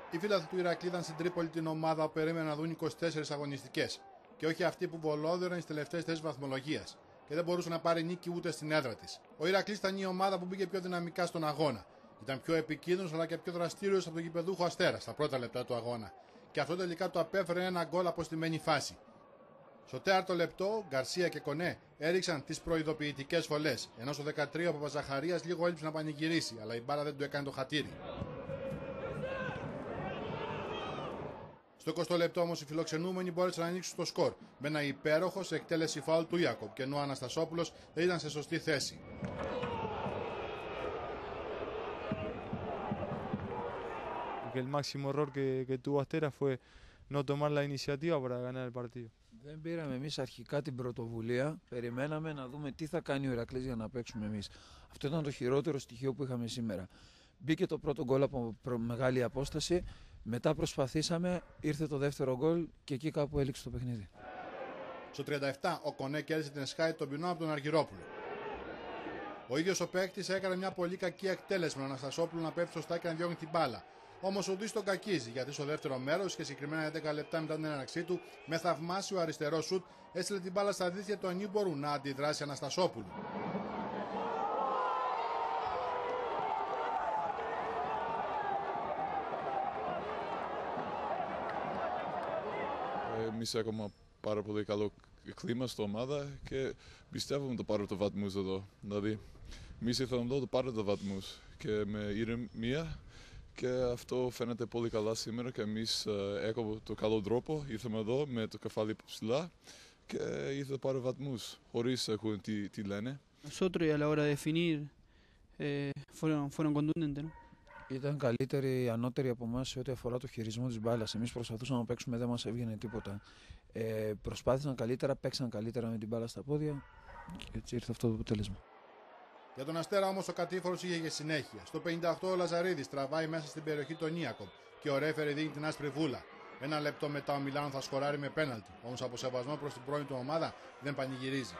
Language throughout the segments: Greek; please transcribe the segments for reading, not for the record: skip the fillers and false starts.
Οι φίλαθλοι του Ηρακλή είδαν στην Τρίπολη την ομάδα που περίμεναν να δουν 24 αγωνιστικές και όχι αυτή που βολόδεραν στις τελευταίες θέσεις βαθμολογίας και δεν μπορούσε να πάρει νίκη ούτε στην έδρα της. Ο Ηρακλής ήταν η ομάδα που μπήκε πιο δυναμικά στον αγώνα. Ήταν πιο επικίνδυνος αλλά και πιο δραστήριος από τον γηπεδούχο Αστέρα στα πρώτα λεπτά του αγώνα. Και αυτό τελικά το απέφερε ένα γκολ από στημένη φάση. Στο 4ο λεπτό, Γκαρσία και Κονέ έριξαν τις προειδοποιητικές φωλές, ενώ στο 13 ο Παπαζαχαρίας λίγο έλειψε να πανηγυρίσει, αλλά η μπάλα δεν του έκανε το χατήρι. Στο 20ο λεπτό όμως οι φιλοξενούμενοι μπόρεσαν να ανοίξουν το σκορ με ένα υπέροχο σε εκτέλεση φάουλ του Ιακωβ και ενώ ο Αναστασόπουλος δεν ήταν σε σωστή θέση. El máximo error que tuvo Astera fue no tomar la iniciativa para ganar el partido. Δεν πήραμε εμείς αρχικά την πρωτοβουλία, περιμέναμε να δούμε τι θα κάνει ο Ηρακλής για να παίξουμε εμείς. Αυτό ήταν το χειρότερο στοιχείο που είχαμε σήμερα. Μπήκε το πρώτο γκολ από μεγάλη απόσταση, μετά προσπαθήσαμε, ήρθε το δεύτερο γκολ και εκεί κάπου έληξε το παιχνίδι. Στο 37 ο Κονέ κέρδισε την εσχάτη των ποινών από τον Αργυρόπουλο. Ο ίδιος ο παίκτης έκανε μια πολύ κακή εκτέλεση με τον Αναστασόπουλο να πέφτει σωστά και να διώχνει την μπάλα. Όμως ο Ντίς τον κακίζει γιατί στο δεύτερο μέρος και συγκεκριμένα 11 λεπτά μετά την έναρξή του, με θαυμάσιο αριστερό σουτ έστειλε την μπάλα στα δίχτυα του ανήμπορου να αντιδράσει Αναστασόπουλου. Εμείς έχουμε πάρα πολύ καλό κλίμα στην ομάδα και πιστεύουμε το πάρω το βαθμούς εδώ. Δηλαδή, εμείς ήθελαμε το πάρω το βαθμούς και με ηρεμία και αυτό φαίνεται πολύ καλά σήμερα και εμείς έχουμε το καλό τρόπο, ήρθαμε εδώ με το κεφάλι ψηλά και ήθελα πάρω βαθμούς, χωρίς να ακούω τι λένε. Nosotros y a la hora de definir fueron contundentes, ¿no? Ήταν καλύτεροι, ανώτεροι από εμάς σε ό,τι αφορά το χειρισμό της μπάλας. Εμείς προσπαθούσαμε να παίξουμε, δεν μας έβγαινε τίποτα. Προσπάθησαν καλύτερα, παίξαν καλύτερα με την μπάλα στα πόδια και έτσι ήρθε αυτό το αποτέλεσμα. Για τον Αστέρα όμως ο κατήφορος είχε συνέχεια. Στο 58 ο Λαζαρίδης τραβάει μέσα στην περιοχή τον Ιακωβ και ο ρέφερη δίνει την άσπρη βούλα. Ένα λεπτό μετά ο Μιλάνο θα σκοράρει με πέναλτι, όμως από σεβασμό προς την πρώην του ομάδα δεν πανηγυρίζει.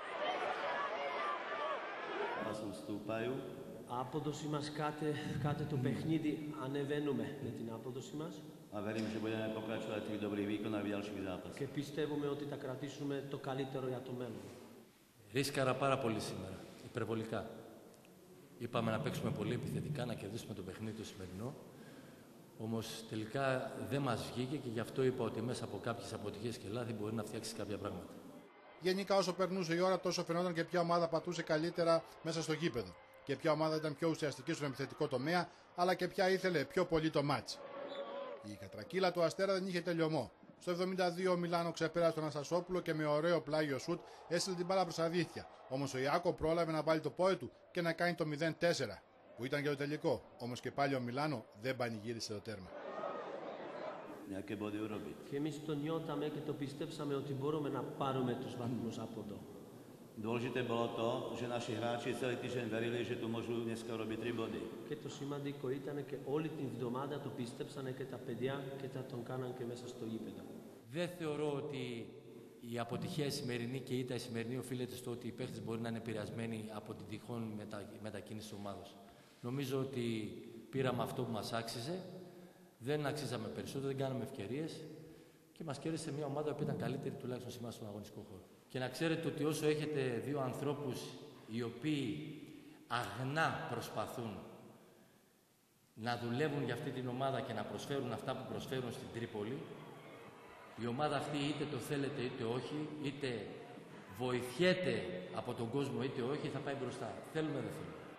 Άποδοση μας κάτε το παιχνίδι, ανεβαίνουμε με την άποδοση μας. Και πιστεύουμε ότι θα κρατήσουμε το καλύτερο για το μέλλον. Ρίσκαρα πάρα πολύ σήμερα, υπερβολικά. Είπαμε να παίξουμε πολύ επιθετικά, να κερδίσουμε το παιχνίδι το σημερινό. Όμως τελικά δεν μας βγήκε και γι' αυτό είπα ότι μέσα από κάποιες αποτυχίες και λάθη μπορεί να φτιάξει κάποια πράγματα. Γενικά όσο περνούσε η ώρα τόσο φαινόταν και ποια ομάδα πατούσε καλύτερα μέσα στο γήπεδο. Και ποια ομάδα ήταν πιο ουσιαστική στον επιθετικό τομέα, αλλά και ποια ήθελε πιο πολύ το μάτς. Η κατρακύλα του Αστέρα δεν είχε τελειωμό. Στο 72 ο Μιλάνο ξεπέρασε τον Αναστασόπουλο και με ωραίο πλάγιο σουτ έστειλε την μπάλα προς τα δίχτυα. Όμως ο Ιάκο πρόλαβε να βάλει το πόδι του και να κάνει το 0-4, που ήταν και το τελικό. Όμως και πάλι ο Μιλάνο δεν πανηγύρισε το τέρμα. Και εμείς το νιώταμε και το πιστέψαμε ότι μπορούμε να πάρουμε τους βαθμούς από εδώ. Dôležité bolo to, že naši hráči celý týždeň verili, že tu môžu dneska urobiť 3 body. Και το σημαντικό ήταν και όλη την εβδομάδα το πίστεψανε και τα παιδιά και θα τον κάναν και μέσα στο γήπεδο. Δεν θεωρώ ότι η αποτυχία η σημερινή και η ήττα η σημερινή οφείλεται στο ότι οι παίχτες μπορεί να είναι επηρεασμένοι από την τυχόν μετακίνηση της ομάδας. Νομίζω ότι πήραμε αυτό που μας άξιζε, δεν αξίζαμε περισσότερο, δεν κάναμε ευκαιρίες και μας κέρδισε μια ομάδα που ήταν καλύτερη τουλάχιστον σήμερα στον αγωνιστικό χώρο. Και να ξέρετε ότι όσο έχετε δύο ανθρώπους οι οποίοι αγνά προσπαθούν να δουλεύουν για αυτή την ομάδα και να προσφέρουν αυτά που προσφέρουν στην Τρίπολη, η ομάδα αυτή είτε το θέλετε είτε όχι, είτε βοηθιέται από τον κόσμο είτε όχι, θα πάει μπροστά. Θέλουμε δεν θέλουμε.